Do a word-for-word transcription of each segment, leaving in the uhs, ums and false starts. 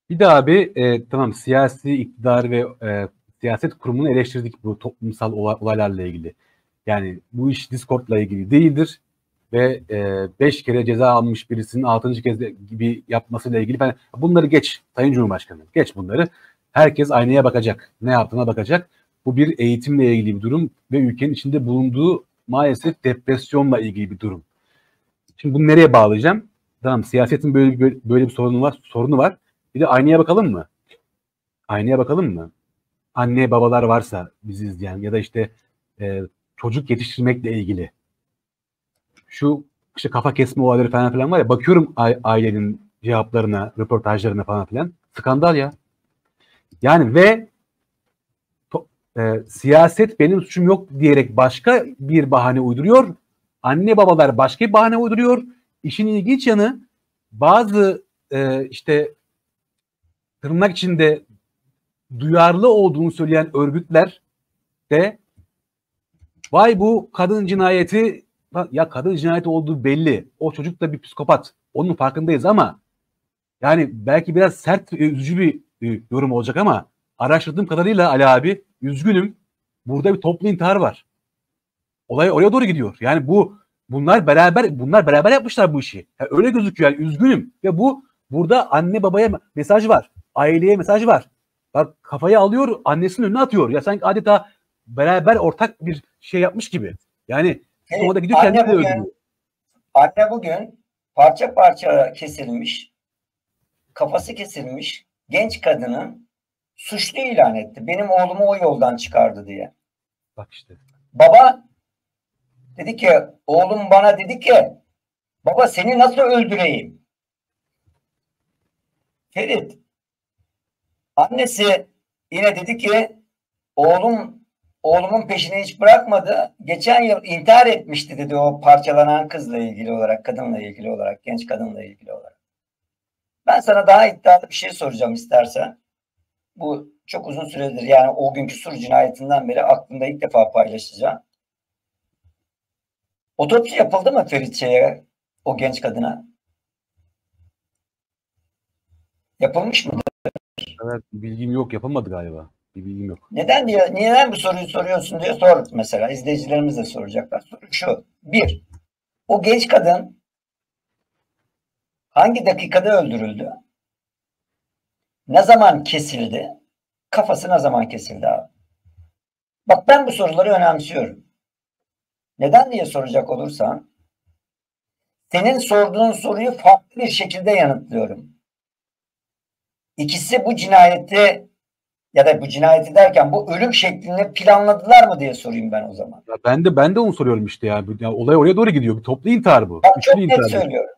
Bir de abi e, tamam siyasi iktidar ve e, siyaset kurumunu eleştirdik bu toplumsal olay- olaylarla ilgili. Yani bu iş Discord'la ilgili değildir ve e, beş kere ceza almış birisinin altıncı kez de gibi yapmasıyla ilgili. Ben bunları geç Sayın Cumhurbaşkanı. Geç bunları. Herkes aynaya bakacak. Ne yaptığına bakacak. Bu bir eğitimle ilgili bir durum ve ülkenin içinde bulunduğu maalesef depresyonla ilgili bir durum. Şimdi bunu nereye bağlayacağım? Tamam siyasetin böyle, böyle, böyle bir sorunu var, sorunu var. Bir de aynaya bakalım mı? Aynaya bakalım mı? Anne babalar varsa bizi izleyen ya da işte e, çocuk yetiştirmekle ilgili şu işte kafa kesme olayları falan filan var ya bakıyorum ailenin cevaplarına, röportajlarına falan filan. Skandal ya. Yani ve to, e, siyaset benim suçum yok diyerek başka bir bahane uyduruyor. Anne babalar başka bir bahane uyduruyor. İşin ilginç yanı bazı e, işte tırnak içinde duyarlı olduğunu söyleyen örgütler de vay bu kadın cinayeti ya kadın cinayeti olduğu belli. O çocuk da bir psikopat. Onun farkındayız ama yani belki biraz sert ve üzücü bir e, yorum olacak ama araştırdığım kadarıyla Ali abi üzgünüm. Burada bir toplu intihar var. Olay oraya doğru gidiyor. Yani bu bunlar beraber bunlar beraber yapmışlar bu işi. Yani öyle gözüküyor. Yani üzgünüm. Ve bu burada anne babaya mesaj var. Aileye mesaj var. Bak kafayı alıyor, annesinin önüne atıyor. Ya sanki adeta beraber ortak bir şey yapmış gibi. Yani Evet, sonra da gidiyor anne kendini de bugün, öldürüyor. anne bugün parça parça kesilmiş, kafası kesilmiş genç kadının suçlu ilan etti. Benim oğlumu o yoldan çıkardı diye. Bak işte. Baba dedi ki, oğlum bana dedi ki, baba seni nasıl öldüreyim? Ferit, annesi yine dedi ki, oğlum oğlumun peşini hiç bırakmadı. Geçen yıl intihar etmişti dedi o parçalanan kızla ilgili olarak, kadınla ilgili olarak, genç kadınla ilgili olarak. Ben sana daha iddialı bir şey soracağım istersen. Bu çok uzun süredir yani o günkü Sur cinayetinden beri aklımda ilk defa paylaşacağım. Otopsi yapıldı mı Feritçe'ye, o genç kadına? Yapılmış mı? Evet, bilgim yok. Yapılmadı galiba. Bir bilgim yok. Neden diye, neden bu soruyu soruyorsun diye sor mesela. İzleyicilerimiz de soracaklar. Soru şu. Bir, o genç kadın hangi dakikada öldürüldü? Ne zaman kesildi? Kafası ne zaman kesildi abi? Bak ben bu soruları önemsiyorum. Neden diye soracak olursan, senin sorduğun soruyu farklı bir şekilde yanıtlıyorum. İkisi bu cinayeti ya da bu cinayeti derken bu ölüm şeklini planladılar mı diye sorayım ben o zaman. Ya ben de ben de onu soruyorum işte ya. Ya olay oraya doğru gidiyor. Bir toplu intihar bu. Bak Üçlü çok net intihar bu. söylüyorum.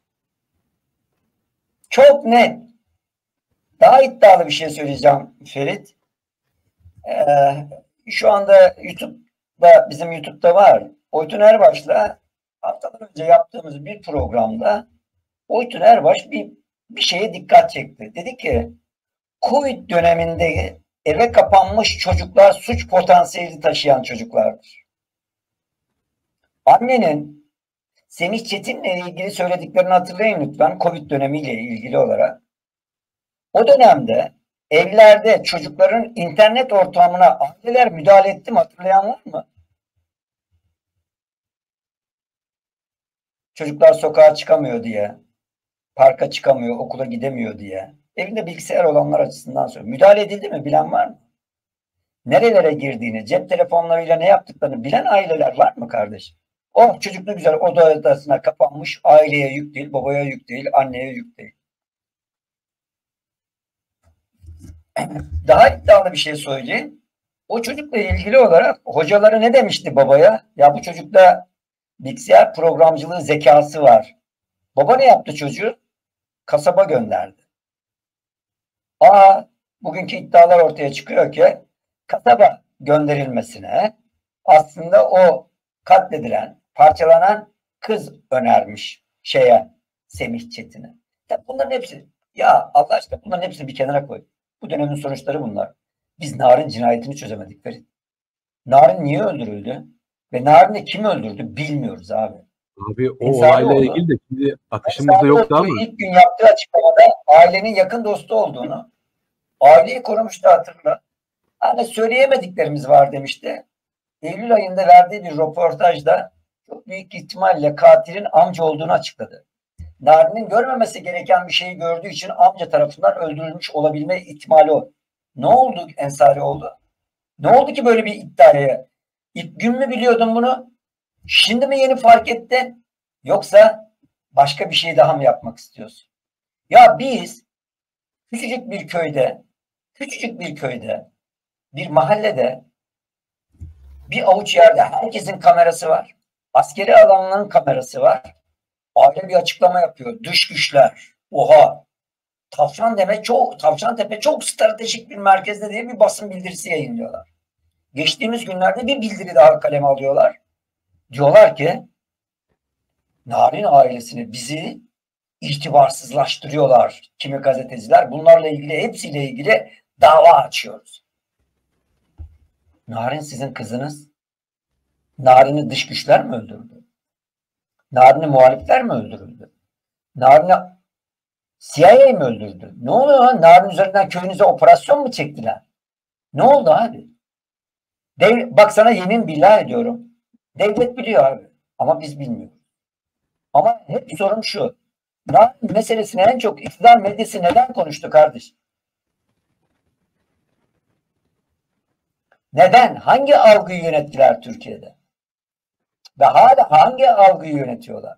Çok net. Daha iddialı bir şey söyleyeceğim Ferit. Ee, şu anda YouTube'da, bizim YouTube'da var. Oytun Erbaş'la haftalar önce yaptığımız bir programda Oytun Erbaş bir, bir şeye dikkat çekti. Dedi ki Covid döneminde eve kapanmış çocuklar suç potansiyeli taşıyan çocuklardır. Annenin Semih Çetin'le ilgili söylediklerini hatırlayın lütfen, Covid dönemiyle ilgili olarak. O dönemde evlerde çocukların internet ortamına aileler müdahale etti mi, hatırlayan var mı? Çocuklar sokağa çıkamıyor diye, parka çıkamıyor, okula gidemiyor diye. Evinde bilgisayar olanlar açısından söylüyorum. Müdahale edildi mi, bilen var mı? Nerelere girdiğini, cep telefonlarıyla ne yaptıklarını bilen aileler var mı kardeşim? O çocuk ne güzel oda odasına kapanmış, aileye yük değil, babaya yük değil, anneye yük değil. Daha iddialı bir şey söyleyeyim. O çocukla ilgili olarak hocaları ne demişti babaya? Ya bu çocukta bilgisayar programcılığı zekası var. Baba ne yaptı çocuğu? Kasaba gönderdi. Aa, bugünkü iddialar ortaya çıkıyor ki kasaba gönderilmesine aslında o katledilen, parçalanan kız önermiş şeye, Semih Çetin'e. Ya bunların hepsi, ya Allah aşkına bunların hepsini bir kenara koy. Bu dönemin sonuçları bunlar. Biz Narin cinayetini çözemedik Ferit. Narin niye öldürüldü? Ve Narin'i kim öldürdü bilmiyoruz abi. Abi o olayla Ensarioğlu, ilgili de şimdi akışımızda yoktu Ensarioğlu ama ilk gün yaptığı açıklamada ailenin yakın dostu olduğunu, Aileyi korumuştu, hatırla. Hani söyleyemediklerimiz var demişti. Eylül ayında verdiği bir röportajda çok büyük ihtimalle katilin amca olduğunu açıkladı. Narin'in görmemesi gereken bir şeyi gördüğü için amca tarafından öldürülmüş olabilme ihtimali o. Ne oldu Ensarioğlu? Ne oldu ki böyle bir iddiaya? İlk gün mü biliyordun bunu? Şimdi mi yeni fark ettin? Yoksa başka bir şey daha mı yapmak istiyorsun? Ya biz küçücük bir köyde, küçücük bir köyde, bir mahallede, bir avuç yerde herkesin kamerası var. Askeri alanların kamerası var. Aile bir açıklama yapıyor. Dış güçler. Oha. Tavşantepe çok, Tavşantepe çok stratejik bir merkezde diye bir basın bildirisi yayınlıyorlar. Geçtiğimiz günlerde bir bildiri daha kaleme alıyorlar. Diyorlar ki Narin ailesini, bizi itibarsızlaştırıyorlar kimi gazeteciler. Bunlarla ilgili, hepsiyle ilgili dava açıyoruz. Narin sizin kızınız. Narin'i dış güçler mi öldürdü? Narin'i muhalifler mi öldürüldü? Narin'i C I A mi öldürdü? Ne oluyor lan? Narin üzerinden köyünüze operasyon mu çektiler? Ne oldu abi? Dev, bak sana yemin billah ediyorum. Devlet biliyor abi. Ama biz bilmiyoruz. Ama hep sorum şu. Narin meselesini en çok iktidar medyası neden konuştu kardeş? Neden? Hangi algıyı yönettiler Türkiye'de? Ve hala hangi algıyı yönetiyorlar?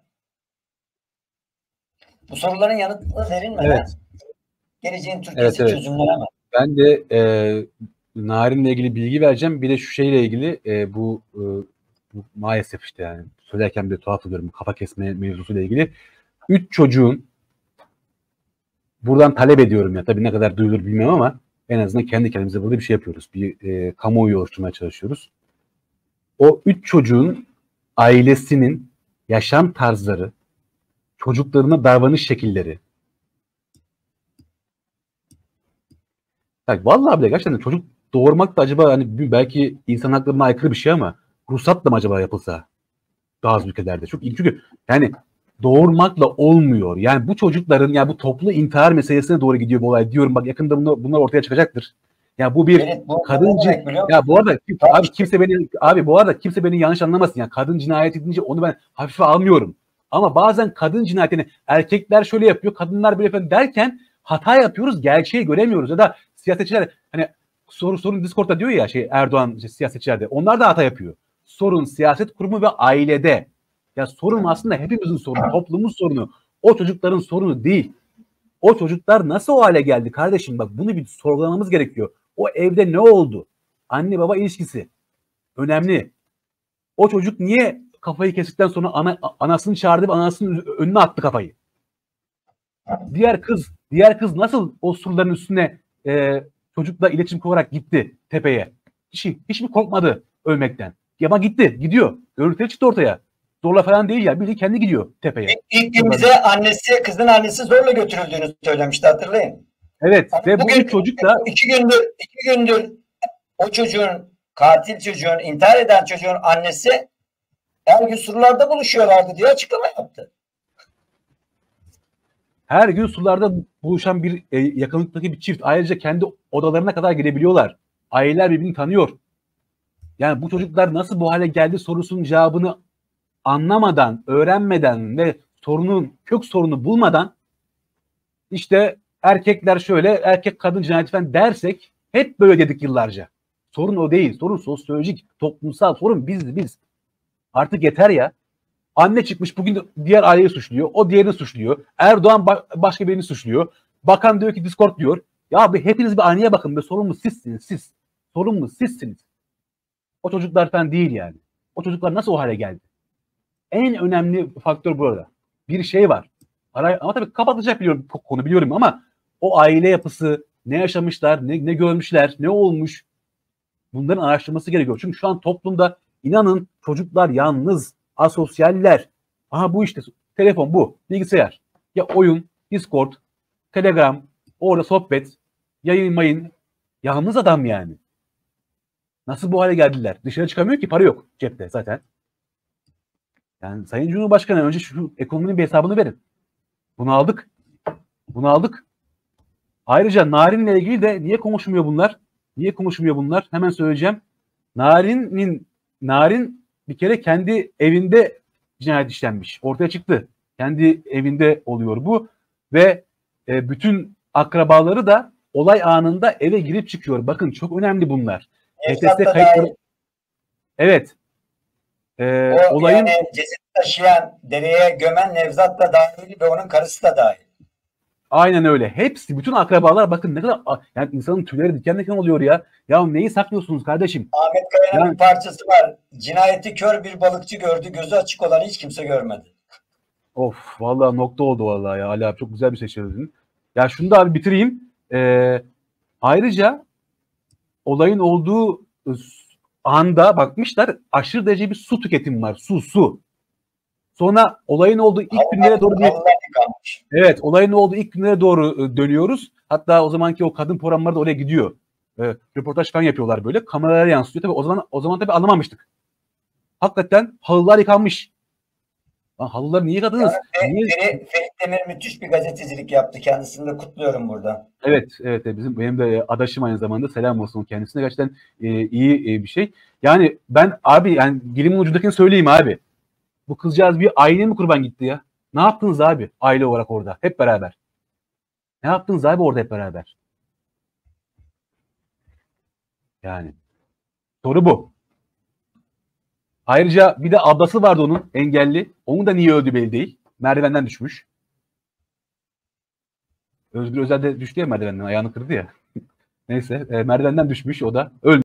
Bu soruların yanıtı verilmeden Evet. geleceğin Türkiye'si Evet, evet. çözümlenemez. Ben de e, Narin'le ilgili bilgi vereceğim. Bir de şu şeyle ilgili e, bu, e, bu maalesef işte yani söylerken bir tuhaf oluyorum. Kafa kesme mevzusuyla ilgili. Üç çocuğun buradan talep ediyorum ya. Tabii ne kadar duyulur bilmem ama en azından kendi kendimize burada bir şey yapıyoruz. Bir e, kamuoyu oluşturmaya çalışıyoruz. O üç çocuğun ailesinin yaşam tarzları, çocuklarına davranış şekilleri. Yani vallahi bile gerçekten çocuk doğurmak da acaba hani belki insan haklarına aykırı bir şey ama ruhsatla mı acaba yapılsa bazı ülkelerde? Çok çünkü yani doğurmakla olmuyor. Yani bu çocukların yani bu toplu intihar meselesine doğru gidiyor bu olay diyorum. Bak yakında bunlar, bunlar ortaya çıkacaktır. Ya bu bir Evet, bu kadıncı ya bu arada Tabii. abi kimse beni abi bu arada kimse beni yanlış anlamasın. Yani kadın cinayeti deyince onu ben hafife almıyorum. Ama bazen kadın cinayetini erkekler şöyle yapıyor, kadınlar böyle yapıyor derken hata yapıyoruz, gerçeği göremiyoruz. Ya da siyasetçiler hani soru sorun Discord'da diyor ya şey Erdoğan işte, siyasetçilerde. Onlar da hata yapıyor. Sorun siyaset kurumu ve ailede. Ya sorun aslında hepimizin sorunu, toplumun sorunu. O çocukların sorunu değil. O çocuklar nasıl o hale geldi kardeşim? Bak bunu bir sorgulamamız gerekiyor. O evde ne oldu? Anne baba ilişkisi. Önemli. O çocuk niye kafayı kestikten sonra ana, anasını çağırdı ve anasının önüne attı kafayı? Diğer kız, diğer kız nasıl o surların üstüne e, çocukla iletişim kurarak gitti tepeye? Hiç, hiç mi korkmadı ölmekten? Ama gitti, gidiyor. Görüntüleri çıktı ortaya. Zorla falan değil ya. Bildiğin kendi gidiyor tepeye. İlk, ilk gün bize annesi, kızın annesi zorla götürüldüğünü söylemişti, hatırlayın. Evet Yani ve bugün, bu üç çocuk da iki gündür, iki gündür o çocuğun, katil çocuğun, intihar eden çocuğun annesi her gün surlarda buluşuyorlardı diye açıklama yaptı. her gün sularda buluşan bir e, yakınlıktaki bir çift. Ayrıca kendi odalarına kadar girebiliyorlar. Aileler birbirini tanıyor. Yani bu çocuklar nasıl bu hale geldi sorusunun cevabını anlamadan, öğrenmeden ve sorunun kök sorunu bulmadan işte erkekler şöyle, erkek kadın cinayeti falan dersek hep böyle dedik yıllarca. Sorun o değil. Sorun sosyolojik, toplumsal. Sorun biz biz. Artık yeter ya. Anne çıkmış bugün diğer aileyi suçluyor. O diğerini suçluyor. Erdoğan ba- başka birini suçluyor. Bakan diyor ki Discord diyor. Ya bir hepiniz bir aynaya bakın be. Sorumlu sizsiniz siz. Sorumlu sizsiniz. O çocuklar falan değil yani. O çocuklar nasıl o hale geldi? En önemli faktör burada. Bir şey var. Ara, ama tabii kapatacak biliyorum konu biliyorum ama o aile yapısı, ne yaşamışlar, ne, ne görmüşler, ne olmuş bunların araştırılması gerekiyor. Çünkü şu an toplumda inanın çocuklar yalnız, asosyaller. Aha bu işte telefon bu, bilgisayar. Ya oyun, Discord, Telegram, orada sohbet, yayın mayın. Yalnız adam yani. Nasıl bu hale geldiler? Dışarı çıkamıyor ki, para yok cepte zaten. Yani Sayın Cumhurbaşkanı önce şu ekonominin bir hesabını verin. Bunu aldık. Bunu aldık. Ayrıca Narin'le ilgili de niye konuşmuyor bunlar? Niye konuşmuyor bunlar? Hemen söyleyeceğim. Narin'in Narin bir kere kendi evinde cinayet işlenmiş. Ortaya çıktı. Kendi evinde oluyor bu ve e, bütün akrabaları da olay anında eve girip çıkıyor. Bakın çok önemli bunlar. H T S kayıtları. Evet. E, o olayın yani cesedi taşıyan, dereye gömen Nevzat da dahil ve onun karısı da dahil. Aynen öyle. Hepsi, bütün akrabalar bakın ne kadar yani insanın tüyleri diken diken oluyor ya. Ya neyi saklıyorsunuz kardeşim? Ahmet Kaya'nın Yani, bir parçası var. Cinayeti kör bir balıkçı gördü. Gözü açık olan hiç kimse görmedi. of vallahi nokta oldu vallahi ya. Ali abi çok güzel bir şey söyledin. Ya şunu da abi bitireyim. Ee, ayrıca olayın olduğu anda bakmışlar aşırı derece bir su tüketimi var. Su su. Sonra olayın olduğu ilk Allah, günlere doğru bir Allah yıkanmış. evet olayın olduğu ilk günlere doğru dönüyoruz. Hatta o zamanki o kadın programları da oraya gidiyor. E, röportaj falan yapıyorlar böyle. Kameralara yansıyor. Tabii o zaman o zaman tabii anlamamıştık. Hakikaten halılar yıkanmış. Lan halıları niye yıkadınız? Yani Niye? Ferit, Ferit Demir müthiş bir gazetecilik yaptı. Kendisini de kutluyorum burada. Evet, evet, evet. Bizim benim de adaşım aynı zamanda. Selam olsun kendisine. Gerçekten e, iyi e, bir şey. Yani ben abi yani dilimin ucundakini söyleyeyim abi. Bu kızcağız bir aile mi kurban gitti ya? Ne yaptınız abi aile olarak orada hep beraber? Ne yaptınız abi orada hep beraber? Yani soru bu. Ayrıca bir de ablası vardı onun engelli. Onun da niye öldü belli değil. Merdivenden düşmüş. Özgür Özel de düştü ya merdivenden. Ayağını kırdı ya. Neyse e, merdivenden düşmüş o da. Ölmüş.